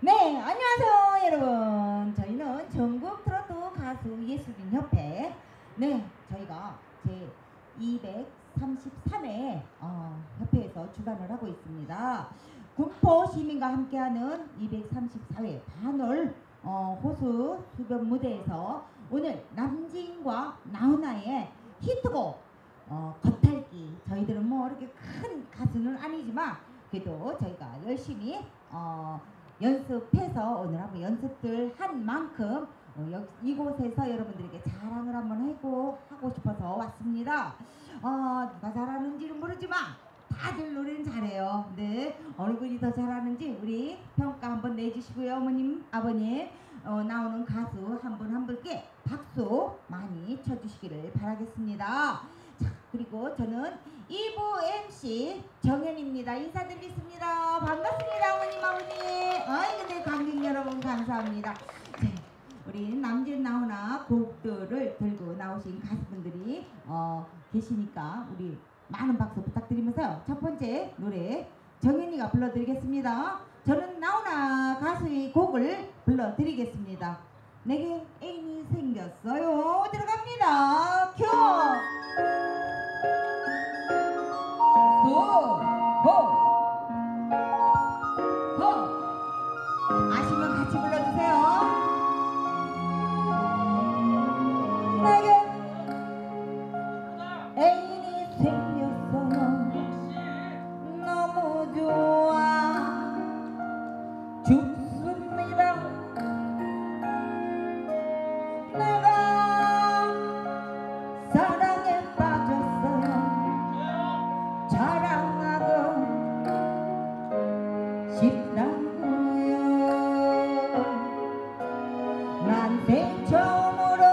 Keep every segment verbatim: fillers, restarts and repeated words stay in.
네, 안녕하세요 여러분. 저희는 전국 트로트 가수 예술인 협회, 네, 저희가 제 이백삼십삼 회 어, 협회에서 주관을 하고 있습니다. 군포 시민과 함께하는 이백삼십사 회 반월 어, 호수 수변 무대에서 오늘 남진과 나훈아의 히트곡 어, 겉핥기. 저희들은 뭐 이렇게 큰 가수는 아니지만 그래도 저희가 열심히 어, 연습해서 오늘 한번 연습들 한 만큼 어, 여, 이곳에서 여러분들에게 자랑을 한번 하고 하고 싶어서 왔습니다. 어, 누가 잘하는지는 모르지만 다들 노래는 잘해요. 네, 어느 분이 더 잘하는지 우리 평가 한번 내주시고요. 어머님, 아버님, 어, 나오는 가수 한 분 한 분께 박수 많이 쳐주시기를 바라겠습니다. 자, 그리고 저는 이 부 엠씨 정현입니다. 인사드리겠습니다. 반갑습니다, 어머님, 아버님. 아이, 근데 관객 여러분 감사합니다. 네, 우리 남진 나훈아 곡들을 들고 나오신 가수분들이 어, 계시니까 우리 많은 박수 부탁드리면서요. 첫 번째 노래 정현이가 불러드리겠습니다. 저는 나훈아 가수의 곡을 불러드리겠습니다. 내게 애인이 생겼어요. 들어갑니다. 큐! 호! 호! 호! 아시면 같이 불러주세요. 내게 애인이 생겼어요. 너무 좋아 죽습니다. 내가 사랑에 빠졌어요. 자랑하고 싶다고요. 난 맨 처음으로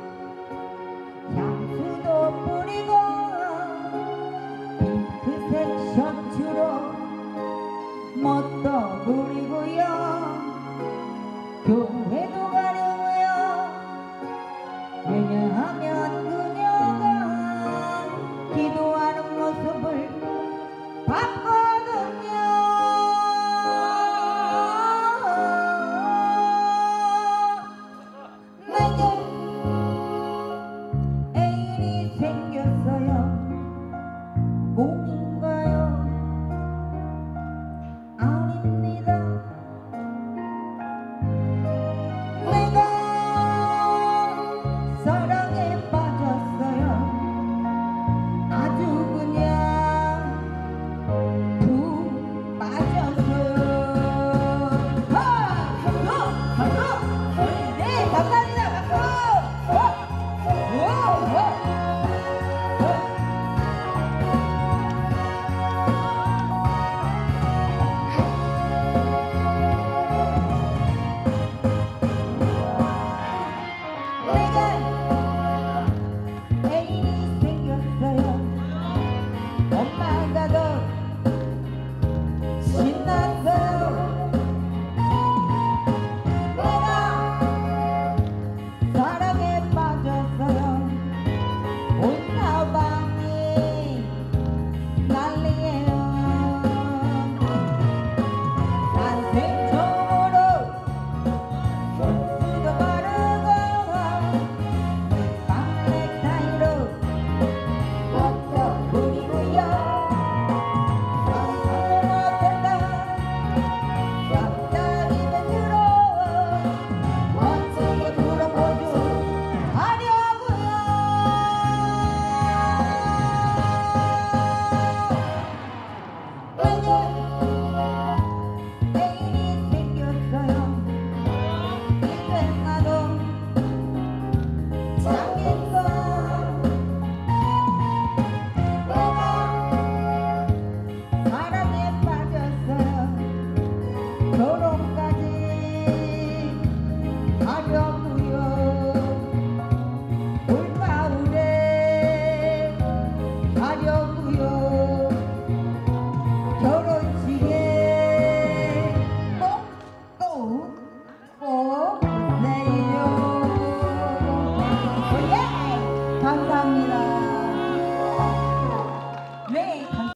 향수도 뿌리고 핑크색 셔츠로 멋도 부리고요. 교회